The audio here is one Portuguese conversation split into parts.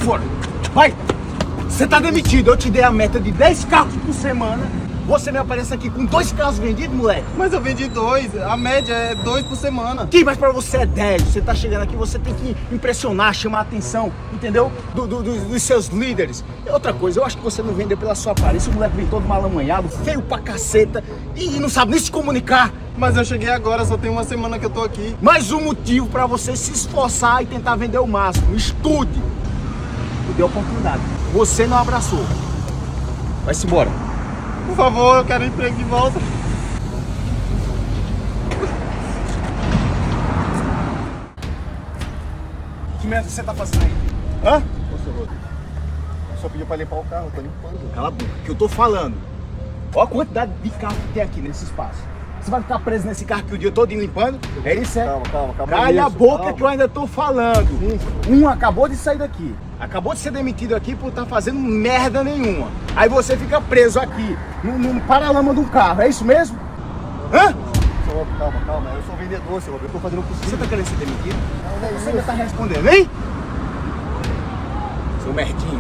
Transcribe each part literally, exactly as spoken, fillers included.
fora. Vai. Você tá demitido. Eu te dei a meta de dez carros por semana. Você me aparece aqui com dois carros vendidos, moleque? Mas eu vendi dois, a média é dois por semana. Que, mas pra você é dez. Você tá chegando aqui, você tem que impressionar, chamar a atenção, entendeu? Do, do, do, dos seus líderes. E outra coisa, eu acho que você não vendeu pela sua aparência. O moleque vem todo malamanhado, feio pra caceta e não sabe nem se comunicar. Mas eu cheguei agora, só tem uma semana que eu tô aqui. Mais um motivo pra você se esforçar e tentar vender o máximo. Estude. Eu dei a oportunidade. Você não abraçou. Vai-se embora. Por favor, eu quero emprego de volta. Que merda você tá fazendo aí? Hã? Ô, senhor, só pediu pra limpar o carro, eu tô limpando. Cala a boca, que eu tô falando. Olha a quantidade de carro que tem aqui nesse espaço. Você vai ficar preso nesse carro aqui o dia todo limpando? É isso, é? Calma, calma, calma. Calha a isso, boca calma. que eu ainda tô falando. Sim. Um acabou de sair daqui. Acabou de ser demitido aqui por estar fazendo merda nenhuma. Aí você fica preso aqui, no, no paralama de um carro. É isso mesmo? Hã? Senhor, calma, calma. Eu sou vendedor, senhor. Eu tô fazendo o Você possível. tá querendo ser demitido? Não, não é Você isso. ainda tá respondendo, hein? Seu merdinho.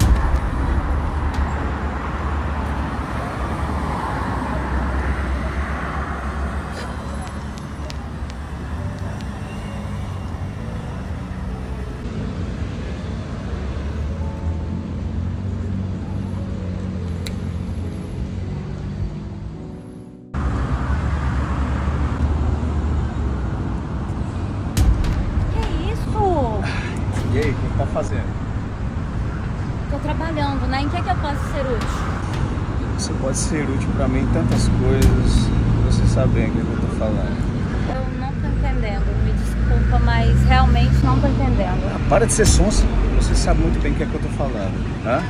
E aí, o que tá fazendo? Tô trabalhando, né? Em que, é que eu posso ser útil? Você pode ser útil pra mim em tantas coisas. Você sabe bem o que eu tô falando. Eu não tô entendendo. Me desculpa, mas realmente não tô entendendo. Ah, para de ser sonsa. Você sabe muito bem o que é que eu tô falando. Hã?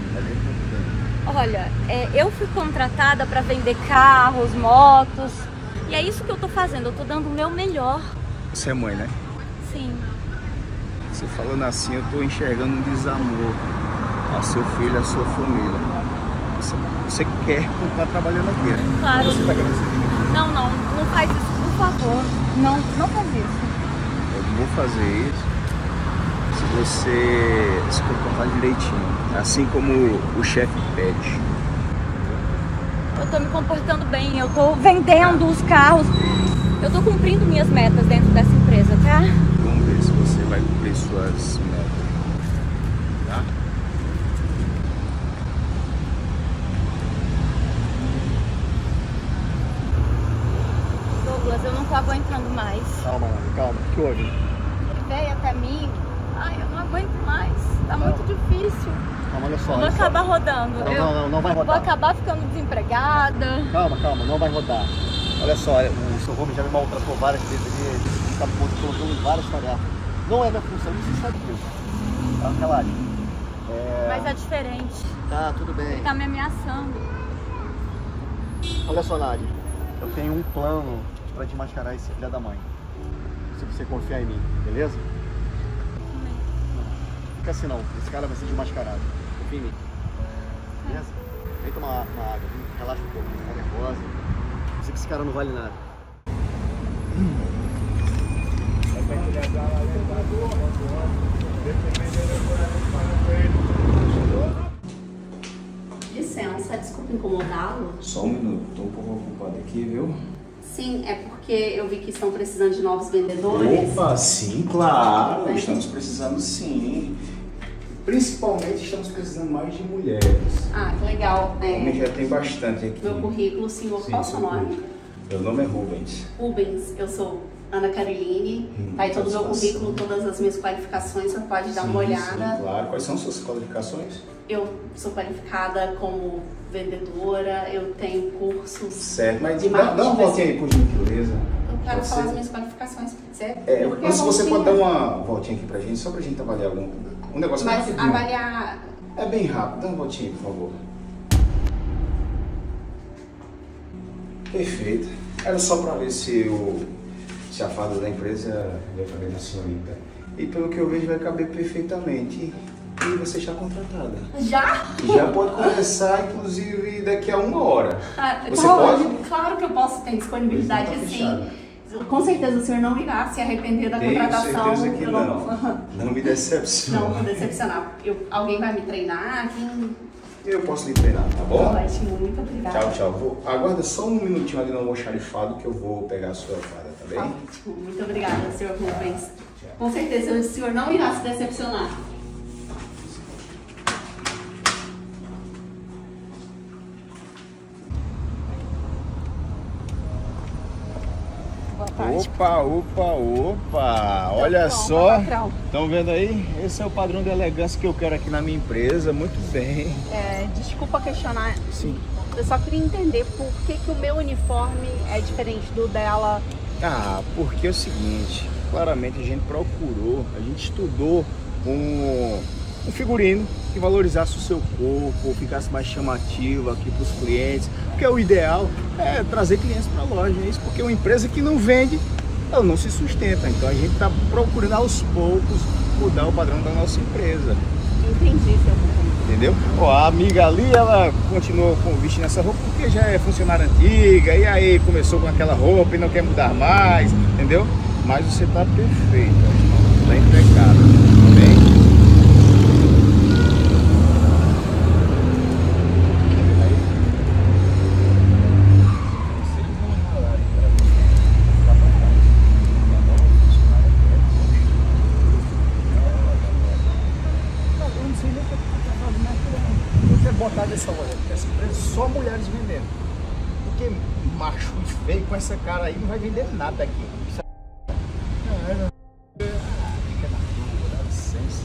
Olha, é, eu fui contratada pra vender carros, motos. E é isso que eu tô fazendo. Eu tô dando o meu melhor. Você é mãe, né? Sim. Você falando assim, eu tô enxergando um desamor ao seu filho, à sua família. Você, você quer continuar trabalhando aqui, né? Claro. Você tá querendo ser demitido? Não, não. Não faz isso, por favor. Não, não faz isso. Eu vou fazer isso se você se comportar direitinho. Assim como o chefe pede. Eu tô me comportando bem. Eu tô vendendo os carros. Eu tô cumprindo minhas metas dentro dessa empresa, tá? Vamos ver se você vai cumprir suas metas. Tá? Douglas, eu não tô aguentando mais. Calma, Nani, calma. O que houve? Ele veio até mim. Ai, eu não aguento mais. Tá muito difícil. Calma, olha só. Eu vou olha só. acabar rodando. Não, eu não, não, não vai vou rodar. acabar ficando desempregada. Calma, calma, não vai rodar. Olha só, olha, o seu Gomes já me maltratou várias vezes ali, ele está colocando em várias tarefas. Não é minha função, você sabe disso. Tá, relaxa. É... Mas é diferente. Tá, tudo bem. Ele tá me ameaçando. Olha só, Nari, eu tenho um plano pra desmascarar esse filho da mãe. Se você confiar em mim, beleza? Não fica assim não, esse cara vai ser desmascarado. Confia em mim. Beleza? Vem tomar uma, uma água, vem, relaxa um pouco, fica nervosa. Eu sei que esse cara não vale nada. Licença, desculpa incomodá-lo. Só um minuto, tô um pouco ocupado aqui, viu? Sim, é porque eu vi que estão precisando de novos vendedores. Opa, sim, claro, Tudo bem? estamos precisando sim. Principalmente estamos precisando mais de mulheres. Ah, que legal. Homem É, já tem bastante aqui. meu currículo, senhor, Sim, qual o seu seu nome? currículo. Meu nome é Rubens. Rubens, eu sou Ana Caroline. Hum, Tá aí todo o meu satisfação. currículo, todas as minhas qualificações, você pode dar Sim, uma olhada. Sim, claro. Quais são suas qualificações? Eu sou qualificada como vendedora, eu tenho cursos. Certo, mas de dá, dá uma marketing voltinha aí, por gentileza. Eu quero Pode falar ser? as minhas qualificações, pode ser? É, Porque ou se é você voltinha. pode dar uma voltinha aqui pra gente, só pra gente avaliar algum, um negócio Mas rapidinho. avaliar. É bem rápido, dá uma voltinha, por favor. Perfeito. Era só pra ver se, o, se a farda da empresa vai caber na senhorita. E pelo que eu vejo vai caber perfeitamente. E você está contratada. Já? Já pode começar, inclusive, daqui a uma hora. Ah, Você claro, pode? Claro que eu posso ter disponibilidade Pois não, tá sim. fechado. Com certeza o senhor não irá se arrepender da Tenho contratação. certeza que eu não. Não me decepciona. Não vou decepcionar. Eu, alguém vai me treinar? Quem... Eu posso lhe treinar, tá bom? Ótimo, muito obrigada. Tchau, tchau. Vou... Aguarda só um minutinho ali no almoxarifado que eu vou pegar a sua fada, tá bem? Ótimo, muito obrigada, senhor Rubens. Com certeza o senhor não irá se decepcionar. Opa, opa, opa! Olha só, estão vendo aí? Esse é o padrão de elegância que eu quero aqui na minha empresa. Muito bem. É, desculpa questionar. Sim. Eu só queria entender por que, que o meu uniforme é diferente do dela. Ah, porque é o seguinte, claramente a gente procurou, a gente estudou um, um figurino que valorizasse o seu corpo, ficasse mais chamativo aqui para os clientes, porque o ideal é trazer clientes para a loja, é isso, porque uma empresa que não vende, ela não se sustenta, então a gente está procurando aos poucos mudar o padrão da nossa empresa. Entendi, seu Rubens. Entendeu? Ó, a amiga ali, ela continuou com vestindo essa roupa porque já é funcionária antiga, e aí começou com aquela roupa e não quer mudar mais, entendeu? Mas você tá perfeita, tá impecável, tá bem? Botar dessa loja, essa empresa só mulheres vendendo. Porque macho e feio com essa cara aí não vai vender nada aqui. Não, não. Fica na rua, dá licença.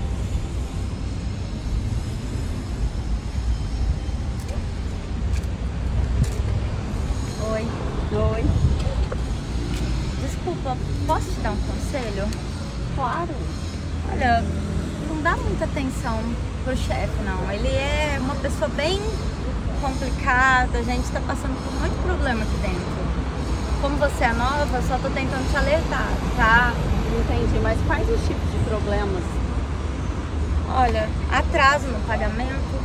Oi. Oi. Desculpa, posso te dar um conselho? Claro. Olha, não dá muita atenção pro chefe, não. Ele é uma pessoa bem complicada, a gente tá passando por muito problema aqui dentro. Como você é nova, só tô tentando te alertar, tá? Entendi, mas quais os tipos de problemas? Olha, atraso no pagamento.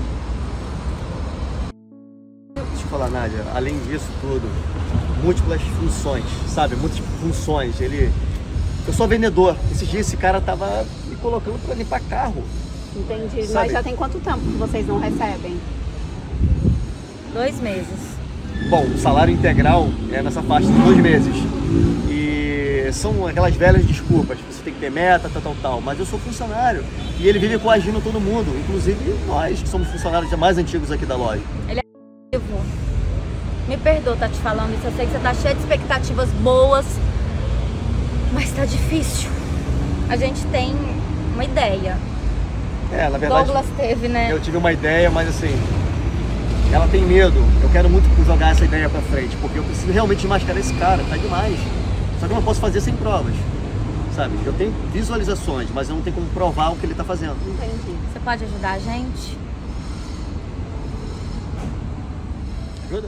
Deixa eu falar, Nádia, além disso tudo, múltiplas funções, sabe? Múltiplas funções. Ele... Eu sou vendedor. Esses dias esse cara tava me colocando para limpar carro. Entendi, Sabe? mas já tem quanto tempo que vocês não recebem? Dois meses. Bom, o salário integral é nessa faixa de dois meses. E são aquelas velhas desculpas. Você tem que ter meta, tal, tal, tal. Mas eu sou funcionário. E ele vive coagindo todo mundo. Inclusive nós, que somos funcionários mais antigos aqui da loja. Ele é vivo. Me perdoa tá te falando isso. Eu sei que você tá cheio de expectativas boas. Mas tá difícil. A gente tem uma ideia. É, na verdade, Douglas teve, né? eu tive uma ideia, mas assim, ela tem medo. Eu quero muito jogar essa ideia pra frente, porque eu preciso realmente mascarar esse cara, tá demais. Só que eu não posso fazer sem provas, sabe? Eu tenho visualizações, mas eu não tenho como provar o que ele tá fazendo. Entendi. Você pode ajudar a gente? Ajuda?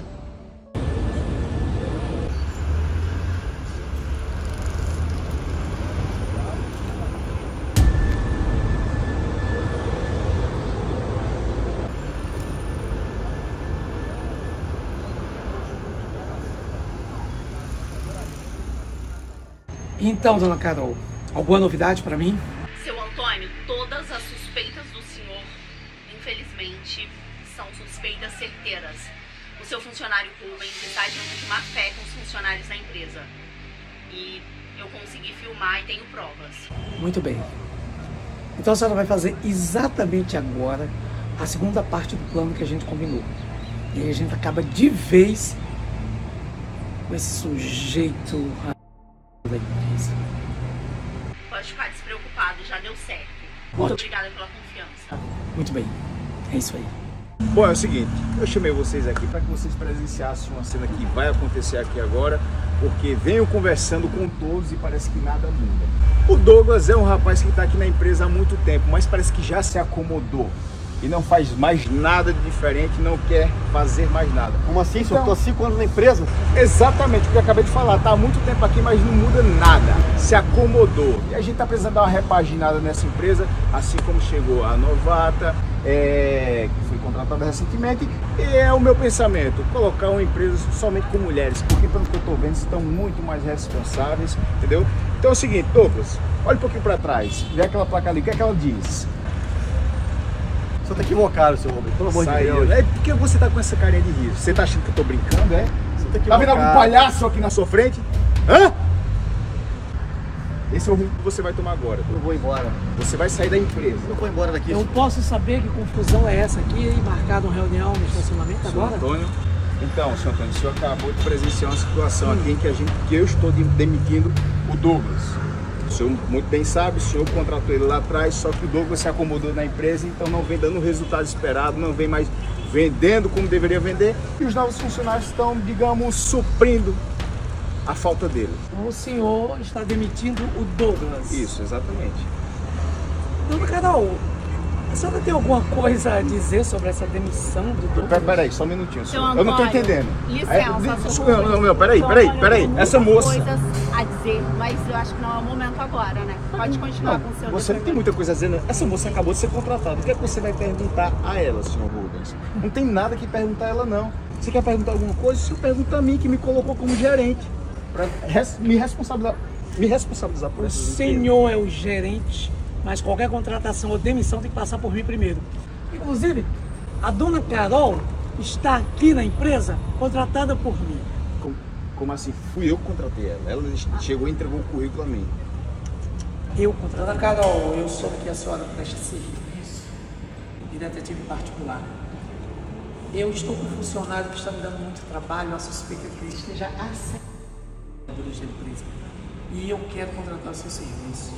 Então, dona Carol, alguma novidade para mim? Seu Antônio, todas as suspeitas do senhor, infelizmente, são suspeitas certeiras. O seu funcionário Rubens está agindo de má fé com os funcionários da empresa. E eu consegui filmar e tenho provas. Muito bem. Então a senhora vai fazer exatamente agora a segunda parte do plano que a gente combinou. E aí a gente acaba de vez com esse sujeito da empresa. Pode ficar despreocupado, já deu certo. Muito Ótimo. obrigada pela confiança. Muito bem. É isso aí. Bom, é o seguinte, eu chamei vocês aqui para que vocês presenciassem uma cena que vai acontecer aqui agora, porque venho conversando com todos e parece que nada muda. O Douglas é um rapaz que está aqui na empresa há muito tempo, mas parece que já se acomodou e não faz mais nada de diferente, não quer fazer mais nada. Como assim? Então, Eu tô há cinco anos na empresa? Exatamente o que eu acabei de falar, tá há muito tempo aqui, mas não muda nada, se acomodou. E a gente tá precisando dar uma repaginada nessa empresa, assim como chegou a novata, é... que foi contratado recentemente, e é o meu pensamento, colocar uma empresa somente com mulheres, porque pelo que eu estou vendo, estão muito mais responsáveis, entendeu? Então é o seguinte, Douglas, olha um pouquinho para trás, vê aquela placa ali, o que é que ela diz? Você tá equivocado, seu Rubens, pelo amor de Sai, Deus. é porque você tá com essa carinha de riso. Você tá achando que eu tô brincando, é? Você tá Tá vendo algum equivocado. palhaço aqui na sua frente? Hã? Esse é o rumo que você vai tomar agora. Eu vou embora. Você vai sair da empresa. Eu vou embora daqui. Eu posso saber que confusão é essa aqui e marcado uma reunião no estacionamento Senhor agora? Antônio. Então, senhor Antônio, o senhor acabou de presenciar uma situação aqui em que, a gente, que eu estou de- demitindo o Douglas. O senhor muito bem sabe, o senhor contratou ele lá atrás, só que o Douglas se acomodou na empresa, então não vem dando o resultado esperado, não vem mais vendendo como deveria vender, e os novos funcionários estão, digamos, suprindo a falta dele. O senhor está demitindo o Douglas. Isso, exatamente. Dona Carol, a senhora tem alguma coisa a dizer sobre essa demissão do Douglas? Pera- Peraí, só um minutinho, senhor. Seu Eu não tô Antônio, entendendo. licença, Aí, seu não, não, não, peraí, Seu peraí, Antônio, peraí. eu tenho Essa muitas moça. coisas a dizer, mas eu acho que não é o momento agora, né? Pode continuar com o seu Você não tem muita coisa a dizer, né? Essa moça acabou de ser contratada. O que é que você vai perguntar a ela, senhor Rubens? Não tem nada que perguntar a ela, não. Você quer perguntar alguma coisa? Você pergunta a mim, que me colocou como gerente. Pra res- me responsabilizar, me responsabilizar por O essas senhor é o gerente, mas qualquer contratação ou demissão tem que passar por mim primeiro. Inclusive, a dona Carol está aqui na empresa contratada por mim. Como, como assim? Fui eu que contratei ela. Ela chegou e entregou o currículo a mim. Eu contratei. Dona Carol, eu soube que a senhora presta serviço de detetive particular. Eu estou com um funcionário que está me dando muito trabalho, a suspeita que ele esteja assaltando da empresa. E eu quero contratar os seus serviços.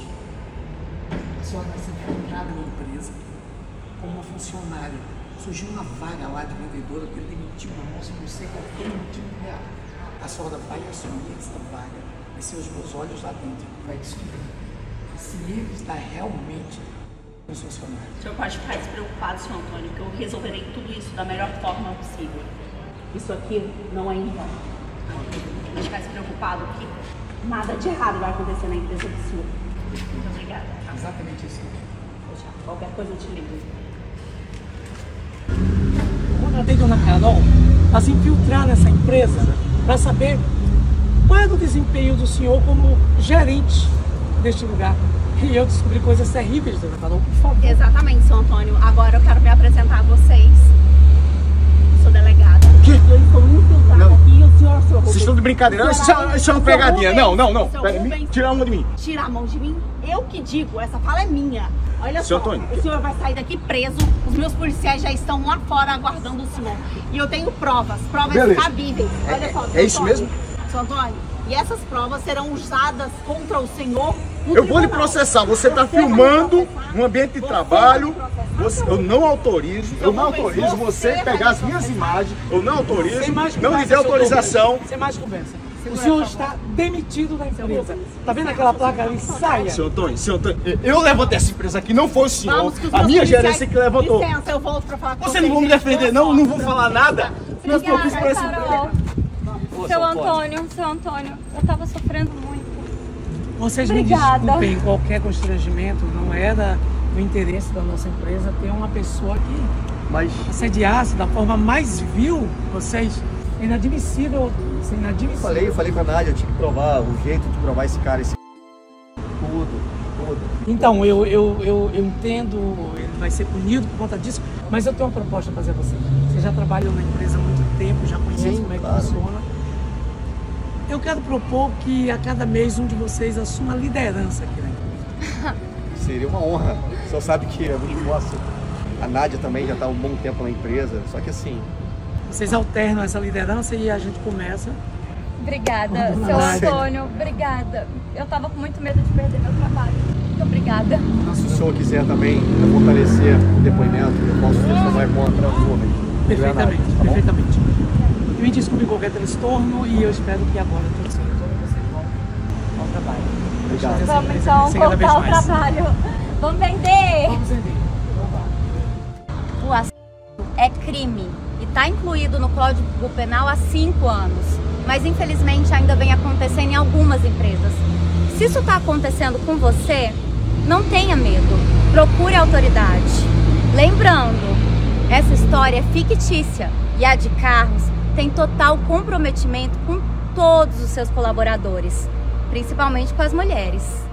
A senhora vai ser encontrada na empresa como uma funcionária. Surgiu uma vaga lá de vendedora que ele demitiu uma moça, não sei qual foi o motivo real. A senhora vai assumir essa vaga, vai ser os meus olhos lá dentro, vai descobrir se ele está realmente um funcionário. O senhor pode ficar despreocupado, senhor Antônio, que eu resolverei tudo isso da melhor forma possível. Isso aqui não é em vão. Pode ficar despreocupado que nada de errado vai acontecer na empresa do senhor. Muito obrigada. Exatamente isso. Poxa, qualquer coisa eu te ligo. Eu contratei a dona Carol para se infiltrar nessa empresa para saber qual é o desempenho do senhor como gerente deste lugar. E eu descobri coisas terríveis, dona Carol, por favor. Exatamente, senhor Antônio. Agora eu quero me apresentar a vocês. Eu sou delegada. quê? Eu estou infiltrada Não. aqui e o senhor, senhor Vocês estão de brincadeira? Não, isso é, isso é uma Seu pegadinha. Rubens, Não, não, não. seu Pera, me- Rubens. tira a mão de mim. Tira a mão de mim. Eu que digo, essa fala é minha. Olha Seu só, Antônio, o senhor vai sair daqui preso. Os meus policiais já estão lá fora aguardando o senhor. E eu tenho provas, provas Beleza. cabíveis. Olha só, é seu isso Antônio, mesmo? Seu Antônio, e essas provas serão usadas contra o senhor no Eu vou lhe tribunal. processar. Você está vai me filmando processar. um ambiente de Você trabalho. vai me processar, Você- seu eu não autorizo, eu não Rubens, autorizo você você pegar vai as me minhas processar. imagens. Eu não autorizo, Sem mais não conversa, lhe dei seu autorização. Douglas. Sem mais conversa. O senhor está demitido da empresa. Tá vendo aquela placa ali? Saia. Senhor Antônio, senhor Antônio, eu levantei essa empresa aqui, não foi o senhor. Vamos, que os A meus minha policiais- gerência que levantou. Licença, eu volto pra falar com Vocês não vão me defender, não? Não vou falar nada. Não se preocupe com esse Carol. Pô, Seu Antônio. Antônio, seu Antônio, eu tava sofrendo muito. Vocês Obrigada. me desculpem qualquer constrangimento. Não era do interesse da nossa empresa ter uma pessoa que Mas assediasse da forma mais vil vocês. É inadmissível. Isso é inadmissível. falei, falei pra Nádia, eu tinha que provar o jeito de provar esse cara, esse tudo, tudo. Então, eu, eu, eu, eu entendo, ele vai ser punido por conta disso, mas eu tenho uma proposta a fazer a você. Você já trabalhou na empresa há muito tempo, já conhece Sim, como é que claro. funciona. Eu quero propor que a cada mês um de vocês assuma a liderança aqui na empresa. Seria uma honra. O senhor sabe que é muito fácil. A Nádia também já está há um bom tempo na empresa, só que assim, Vocês alternam essa liderança e a gente começa. Obrigada, Vamos seu lá. Antônio, obrigada. Eu tava com muito medo de perder meu trabalho. Muito obrigada. se o senhor quiser também fortalecer o depoimento, eu posso testemunhar contra o Rubens. Perfeitamente, Tá bom? perfeitamente. E me desculpe qualquer transtorno e eu espero que agora tudo se resolva e vocês vão ao trabalho. Obrigado. Deixa eu Vamos fazer então essa cada vez voltar ao mais. trabalho. Vamos vender! Vamos vender. O assalto é crime e está incluído no Código Penal há cinco anos, mas infelizmente ainda vem acontecendo em algumas empresas. Se isso está acontecendo com você, não tenha medo, procure a autoridade. Lembrando, essa história história é fictícia e a de Carlos tem total comprometimento com todos os seus colaboradores, principalmente com as mulheres.